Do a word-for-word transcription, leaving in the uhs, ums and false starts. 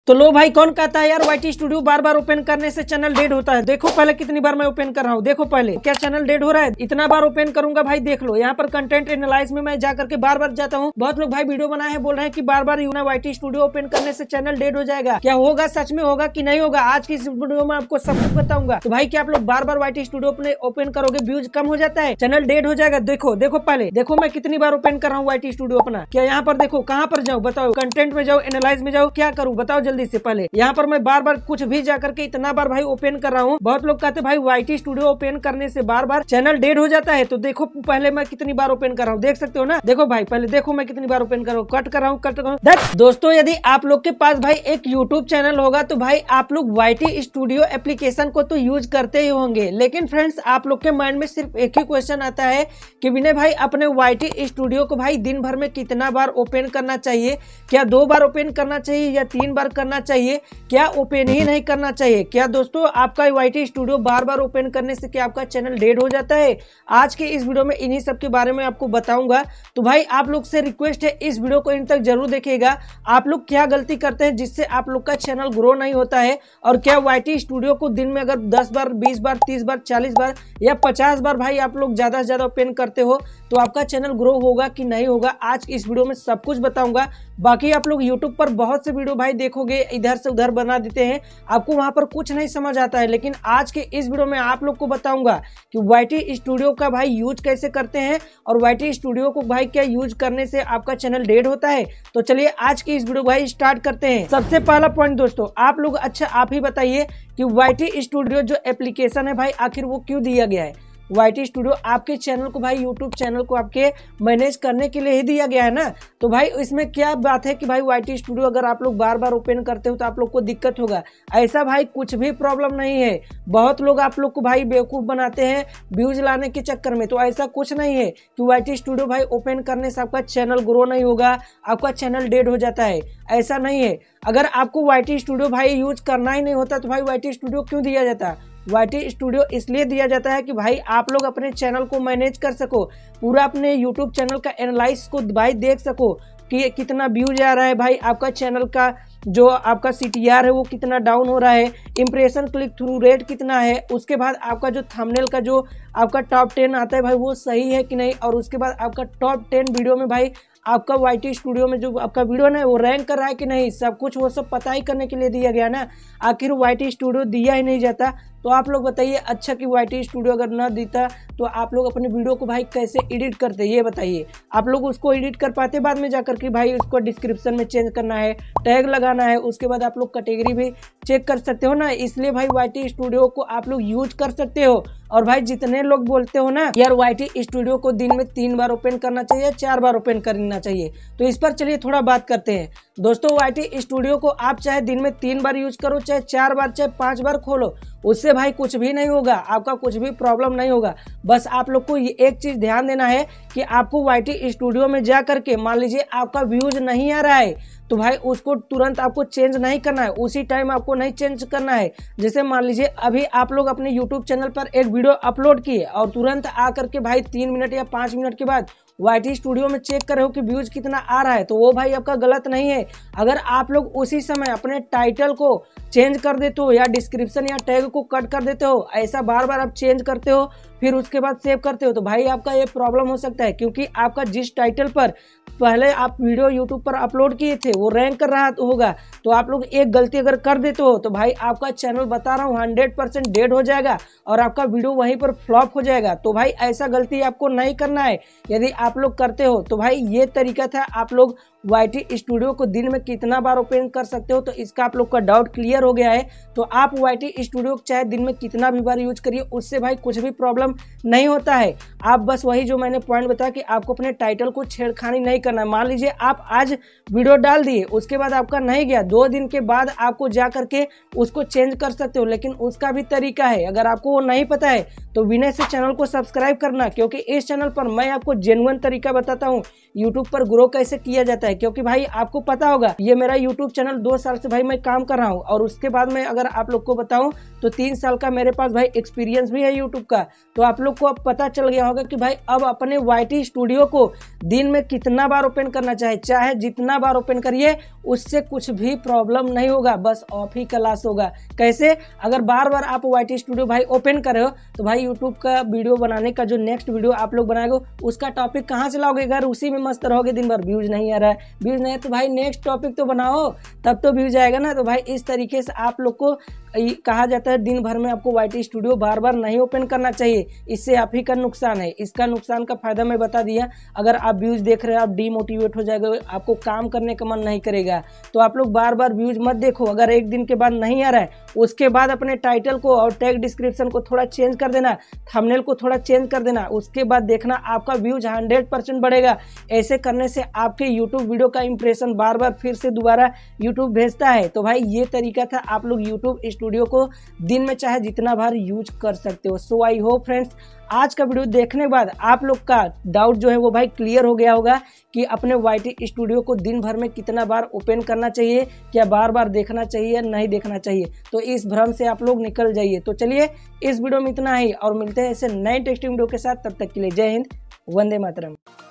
तो लो भाई, कौन कहता है यार वाईटी स्टूडियो बार बार ओपन करने से चैनल डेड होता है। देखो पहले कितनी बार मैं ओपन कर रहा हूँ, देखो पहले क्या चैनल डेड हो रहा है। इतना बार ओपन करूंगा भाई, देख लो यहाँ पर कंटेंट एनालाइज में मैं जाकर के बार बार जाता हूँ। बहुत लोग भाई वीडियो बनाए हैं, बोल रहे हैं कि बार बार वाईटी स्टूडियो ओपन करने से चैनल डेड हो जाएगा। क्या होगा, सच में होगा कि नहीं होगा, आज की इस वीडियो में आपको सब कुछ बताऊंगा। तो भाई क्या आप लोग बार बार वाईटी स्टूडियो अपने ओपन करोगे, व्यूज कम हो जाता है, चैनल डेड हो जाएगा। देखो देखो पहले देखो मैं कितनी बार ओपन कर रहा हूँ वाईटी स्टूडियो अपना। क्या यहाँ पर देखो, कहाँ पर जाऊँ बताओ, कंटेंट में जाओ, एनालाइज में जाओ, क्या करूँ बताओ जल्दी से। पहले यहाँ पर मैं बार बार कुछ भी जाकर के इतना बार भाई ओपन कर रहा हूँ। बहुत लोग कहते हैं भाई वाईटी स्टूडियो ओपन करने से बार बार चैनल डेड हो जाता है। तो देखो पहले मैं कितनी बार ओपन कर रहा हूँ, देख सकते हो ना। देखो भाई पहले देखो मैं कितनी बार ओपन कर रहा हूँ, कट कर रहा हूँ, कट कर रहा हूँ। दोस्तों यदि आप लोग के पास भाई एक यूट्यूब चैनल होगा तो भाई आप लोग वाईटी स्टूडियो एप्लीकेशन को तो यूज करते ही होंगे। लेकिन फ्रेंड्स आप लोग के माइंड में सिर्फ एक ही क्वेश्चन आता है कि विनय भाई अपने वाईटी स्टूडियो को भाई दिन भर में कितना बार ओपन करना चाहिए। क्या दो बार ओपन करना चाहिए या तीन बार करना चाहिए, क्या ओपन ही नहीं करना चाहिए। क्या दोस्तों आपका वाईटी स्टूडियो बार बार ओपन करने से क्या आपका चैनल डेड हो जाता है। आज के इस वीडियो में इन्हीं सब के बारे में आपको बताऊंगा। तो भाई आप लोग से रिक्वेस्ट है इस वीडियो को इन तक जरूर देखिएगा। आप लोग क्या गलती करते हैं जिससे आप लोग का चैनल ग्रो नहीं होता है, और क्या वाईटी स्टूडियो को दिन में अगर दस बार, बीस बार, तीस बार, चालीस बार या पचास बार भाई आप लोग ज्यादा से ज्यादा ओपन करते हो तो आपका चैनल ग्रो होगा कि नहीं होगा, आज इस वीडियो में सब कुछ बताऊंगा। बाकी आप लोग यूट्यूब पर बहुत से वीडियो भाई देखोगे, इधर से उधर बना देते हैं, आपको वहां पर कुछ नहीं समझ आता है। लेकिन आज के इस वीडियो में आप लोग को बताऊंगा कि वाईटी स्टूडियो का भाई यूज कैसे करते हैं, और वाईटी स्टूडियो को भाई क्या यूज करने से आपका चैनल डेड होता है। तो चलिए आज की इस वीडियो भाई स्टार्ट करते हैं। सबसे पहला पॉइंट दोस्तों आप लोग, अच्छा आप ही बताइए कि वाईटी स्टूडियो जो एप्लीकेशन है भाई आखिर वो क्यों दिया गया है। वाईटी स्टूडियो आपके चैनल को भाई, यूट्यूब चैनल को आपके मैनेज करने के लिए ही दिया गया है ना। तो भाई इसमें क्या बात है कि भाई वाईटी स्टूडियो अगर आप लोग बार बार ओपन करते हो तो आप लोग को दिक्कत होगा, ऐसा भाई कुछ भी प्रॉब्लम नहीं है। बहुत लोग आप लोग को भाई बेवकूफ बनाते हैं व्यूज लाने के चक्कर में। तो ऐसा कुछ नहीं है कि वाईटी स्टूडियो भाई ओपन करने से आपका चैनल ग्रो नहीं होगा, आपका चैनल डेड हो जाता है, ऐसा नहीं है। अगर आपको वाईटी स्टूडियो भाई यूज करना ही नहीं होता तो भाई वाईटी स्टूडियो क्यों दिया जाता। वाईटी स्टूडियो इसलिए दिया जाता है कि भाई आप लोग अपने चैनल को मैनेज कर सको, पूरा अपने यूट्यूब चैनल का एनालाइज को भाई देख सको कि कितना व्यूज आ रहा है, भाई आपका चैनल का जो आपका सीटीआर है वो कितना डाउन हो रहा है, इंप्रेशन क्लिक थ्रू रेट कितना है, उसके बाद आपका जो थंबनेल का जो आपका टॉप टेन आता है भाई वो सही है कि नहीं, और उसके बाद आपका टॉप टेन वीडियो में भाई आपका वाईटी स्टूडियो में जो आपका वीडियो ना वो रैंक कर रहा है कि नहीं, सब कुछ वो सब पता ही करने के लिए दिया गया ना। आखिर वाईटी स्टूडियो दिया ही नहीं जाता तो आप लोग बताइए, अच्छा कि वाईटी स्टूडियो अगर ना देता तो आप लोग अपने वीडियो को भाई कैसे एडिट करते, ये बताइए। आप लोग उसको एडिट कर पाते बाद में जाकर के भाई उसको डिस्क्रिप्शन में चेंज करना है, टैग लगाना है, उसके बाद आप लोग कैटेगरी भी चेक कर सकते हो ना। इसलिए भाई वाईटी स्टूडियो को आप लोग यूज कर सकते हो। और भाई जितने लोग बोलते हो ना यार वाईटी स्टूडियो को दिन में तीन बार ओपन करना चाहिए, चार बार ओपन करना चाहिए, तो इस पर चलिए थोड़ा बात करते हैं। दोस्तों वाईटी स्टूडियो को आप चाहे दिन में तीन बार यूज करो, चाहे चार बार, चाहे पांच बार खोलो, उससे भाई कुछ भी नहीं होगा, आपका कुछ भी प्रॉब्लम नहीं होगा। बस आप लोग को ये एक चीज ध्यान देना है कि आपको वाईटी स्टूडियो में जा करके मान लीजिए आपका व्यूज नहीं आ रहा है तो भाई उसको तुरंत आपको चेंज नहीं करना है, उसी टाइम आपको नहीं चेंज करना है। जैसे मान लीजिए अभी आप लोग अपने यूट्यूब चैनल पर एक वीडियो अपलोड किए और तुरंत आकर के भाई तीन मिनट या पाँच मिनट के बाद वाईटी स्टूडियो में चेक कर रहे हो कि व्यूज कितना आ रहा है, तो वो भाई आपका गलत नहीं है। अगर आप लोग उसी समय अपने टाइटल को चेंज कर देते हो या डिस्क्रिप्शन या टैग को कट कर देते हो, ऐसा बार बार आप चेंज करते हो फिर उसके बाद सेव करते हो, तो भाई आपका ये प्रॉब्लम हो सकता है। क्योंकि आपका जिस टाइटल पर पहले आप वीडियो यूट्यूब पर अपलोड किए थे वो रैंक कर रहा होगा, तो आप लोग एक गलती अगर कर देते हो तो भाई आपका चैनल बता रहा हूँ हंड्रेड परसेंट डेड हो जाएगा और आपका वीडियो वहीं पर फ्लॉप हो जाएगा। तो भाई ऐसा गलती आपको नहीं करना है। यदि आप लोग करते हो तो भाई ये तरीका था, आप लोग वाईटी स्टूडियो को दिन में कितना बार ओपन कर सकते हो, तो इसका आप लोग का डाउट क्लियर हो गया है। तो आप वाईटी स्टूडियो चाहे दिन में कितना भी बार यूज करिए, उससे भाई कुछ भी प्रॉब्लम नहीं होता है। आप बस वही जो मैंने पॉइंट बताया कि आपको अपने टाइटल को छेड़खानी नहीं करना है। मान लीजिए आप आज वीडियो डाल दिए, उसके बाद आपका नहीं गया, दो दिन के बाद आपको जा करके उसको चेंज कर सकते हो, लेकिन उसका भी तरीका है। अगर आपको वो नहीं पता है तो विनय से चैनल को सब्सक्राइब करना, क्योंकि इस चैनल पर मैं आपको जेन्युइन तरीका बताता हूँ यूट्यूब पर ग्रो कैसे किया जाता है, क्योंकि भाई आपको पता होगा ये मेरा यूट्यूब चैनल दो साल से भाई मैं काम कर रहा हूँ, और उसके बाद में अगर आप लोग को बताऊं तो तीन साल का मेरे पास भाई एक्सपीरियंस भी है यूट्यूब का। तो आप लोग को अब पता चल गया होगा कि भाई अब अपने वाई टी स्टूडियो को दिन में कितना बार ओपन करना चाहे, चाहे जितना बार ओपन करिए उससे कुछ भी प्रॉब्लम नहीं होगा, बस ऑफ ही क्लास होगा। कैसे? अगर बार बार आप वाई टी स्टूडियो भाई ओपन कर रहे हो तो भाई यूट्यूब का वीडियो बनाने का जो नेक्स्ट वीडियो आप लोग बनाएंगे उसका टॉपिक कहाँ से लाओगे? अगर उसी में मस्त रहोगे दिन भर, व्यूज नहीं आ रहा है, व्यूज नहीं है तो भाई नेक्स्ट टॉपिक तो बनाओ, तब तो व्यूज आएगा ना। तो भाई इस तरीके से आप लोग को कहा जाता है दिन भर में आपको वाई टी स्टूडियो बार बार नहीं ओपन करना चाहिए, इससे आप ही का नुकसान है। इसका नुकसान का फायदा मैं बता दिया। अगर आप व्यूज देख रहे हो आप डीमोटिवेट हो जाएगा, आपको काम करने का मन नहीं करेगा। तो आप लोग बार बार व्यूज मत देखो। अगर एक दिन के बाद नहीं आ रहा है उसके बाद अपने टाइटल को और टैग डिस्क्रिप्शन को थोड़ा चेंज कर देना, थंबनेल को थोड़ा चेंज कर देना, उसके बाद देखना आपका व्यूज हंड्रेड परसेंट बढ़ेगा। ऐसे करने से आपके यूट्यूब वीडियो का इंप्रेशन बार बार फिर से दोबारा यूट्यूब भेजता है। तो भाई ये तरीका था, आप लोग यूट्यूब स्टूडियो को दिन में चाहे जितना बार यूज कर सकते हो। सो आई होप फ्रेंड्स आज का वीडियो देखने के बाद आप लोग का डाउट जो है वो भाई क्लियर हो गया होगा कि अपने वाई टी स्टूडियो को दिन भर में कितना बार ओपन करना चाहिए, क्या बार बार देखना चाहिए या नहीं देखना चाहिए। तो इस भ्रम से आप लोग निकल जाइए। तो चलिए इस वीडियो में इतना ही, और मिलते हैं ऐसे नए टेस्टिंग वीडियो के साथ। तब तक के लिए जय हिंद, वंदे मातरम।